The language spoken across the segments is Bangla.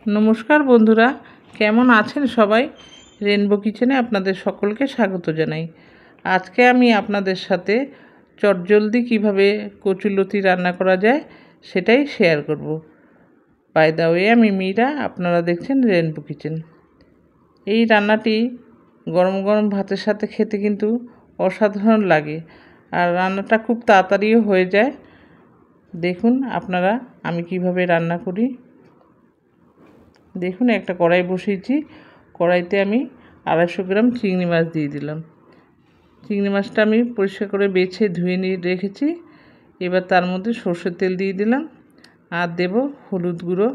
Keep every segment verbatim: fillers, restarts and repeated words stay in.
নমস্কার বন্ধুরা, কেমন আছেন সবাই? রেনবো কিচেনে আপনাদের সকলকে স্বাগত জানাই। আজকে আমি আপনাদের সাথে চটজলদি কিভাবে কচুলতি রান্না করা যায় সেটাই শেয়ার করব। বাই দ্য ওয়ে, আমি মীরা, আপনারা দেখছেন রেনবো কিচেন। এই রান্নাটি গরম গরম ভাতের সাথে খেতে কিন্তু অসাধারণ লাগে, আর রান্নাটা খুব তাড়াতাড়িও হয়ে যায়। দেখুন আপনারা আমি কিভাবে রান্না করি। দেখুন, একটা কড়াই বসিয়েছি। কড়াইতে আমি আড়াইশো গ্রাম চিংড়ি মাছ দিয়ে দিলাম। চিংড়ি মাছটা আমি পরিষ্কার করে বেছে ধুয়ে নিয়ে রেখেছি। এবার তার মধ্যে সর্ষের তেল দিয়ে দিলাম, আর দেব হলুদ গুঁড়ো,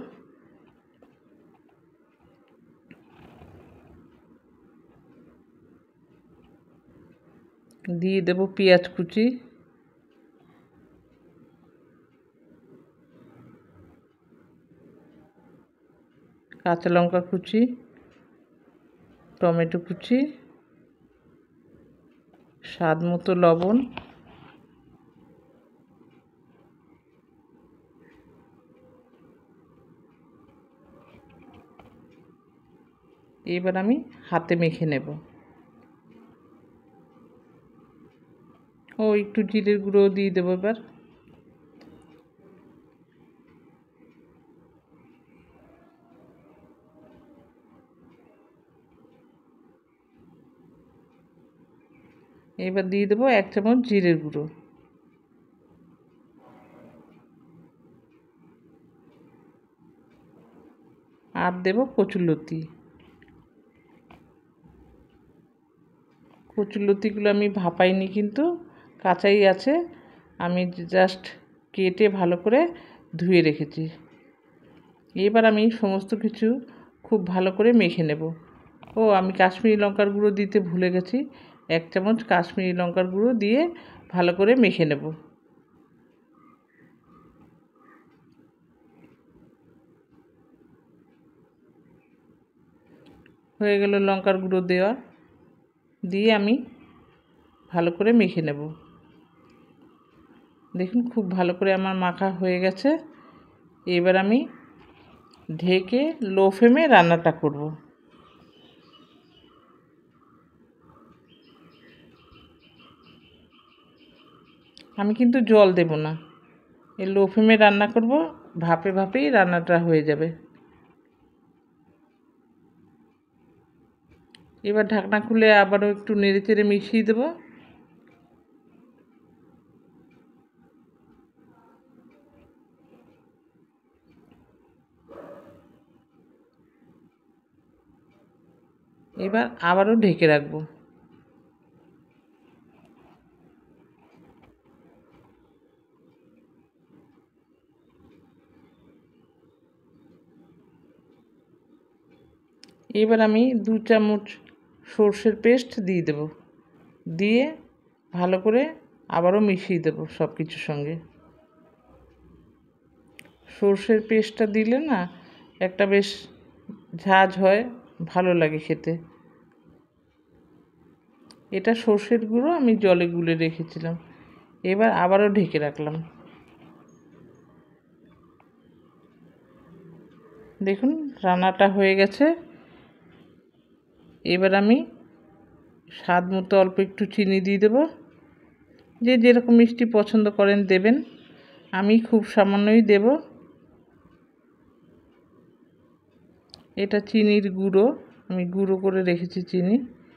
দিয়ে দেব পেঁয়াজ কুচি, কাঁচা লঙ্কা কুচি, টমেটো কুচি, স্বাদ মতো লবণ, এবার আমি হাতে মেখে নেব। ও একটু জিরের গুঁড়ো দিয়ে দেবো। এবার এবার দিয়ে দেবো এক চামচ জিরের গুঁড়ো, আর দেব কচুলতি। কচুলতিগুলো আমি ভাপাইনি, কিন্তু কাঁচাই আছে। আমি জাস্ট কেটে ভালো করে ধুয়ে রেখেছি। এবার আমি সমস্ত কিছু খুব ভালো করে মেখে নেব। ও আমি কাশ্মীরি লঙ্কার গুঁড়ো দিতে ভুলে গেছি। এক চামচ কাশ্মীরি লঙ্কার গুঁড়ো দিয়ে ভালো করে মেখে নেব। হয়ে গেল লঙ্কার গুঁড়ো দেওয়া, দিয়ে আমি ভালো করে মেখে নেব। দেখুন খুব ভালো করে আমার মাখা হয়ে গেছে। এবার আমি ঢেকে লো ফ্লেমে রান্নাটা করব। আমি কিন্তু জল দেব না, এই লো ফ্লেমে রান্না করব। ভাপে ভাপেই রান্নাটা হয়ে যাবে। এবার ঢাকনা খুলে আবারও একটু নেড়ে চেড়ে মিশিয়ে দেব। এবার আবারও ঢেকে রাখবো। এবার আমি দু চামচ সর্ষের পেস্ট দিয়ে দেব, দিয়ে ভালো করে আবারও মিশিয়ে দেব সব কিছুর সঙ্গে। সর্ষের পেস্টটা দিলে না একটা বেশ ঝাঁঝ হয়, ভালো লাগে খেতে। এটা সর্ষের গুঁড়ো আমি জলে গুলে রেখেছিলাম। এবার আবারও ঢেকে রাখলাম। দেখুন রান্নাটা হয়ে গেছে। এবার আমি স্বাদ মতো অল্প একটু চিনি দিয়ে দেবো। যে যেরকম মিষ্টি পছন্দ করেন দেবেন, আমি খুব সামান্যই দেব। এটা চিনির গুঁড়ো, আমি গুঁড়ো করে রেখেছি চিনি,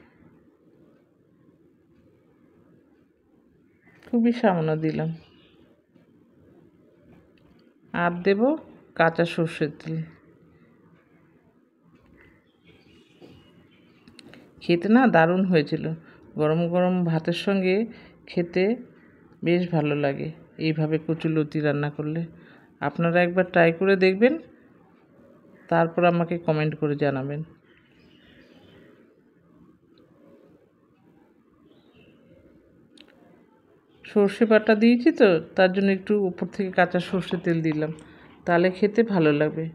খুবই সামান্য দিলাম। আর দেব কাঁচা সর্ষের তেল। খেতে না দারুণ হয়েছিল। গরম গরম ভাতের সঙ্গে খেতে বেশ ভালো লাগে এইভাবে কচুলতি রান্না করলে। আপনারা একবার ট্রাই করে দেখবেন, তারপর আমাকে কমেন্ট করে জানাবেন। সর্ষে বাটা দিয়েছি তো, তার জন্য একটু উপর থেকে কাঁচা সর্ষে তেল দিলাম, তাহলে খেতে ভালো লাগবে।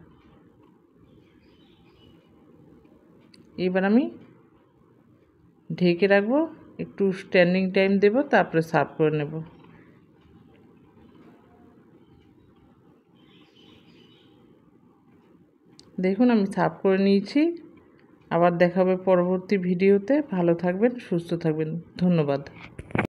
এবার আমি ঢেকে রাখবো, একটু স্ট্যান্ডিং টাইম দেব, তারপরে সার্ভ করে নেব। দেখুন আমি সার্ভ করে নিয়েছি। আবার দেখা হবে পরবর্তী ভিডিওতে। ভালো থাকবেন, সুস্থ থাকবেন। ধন্যবাদ।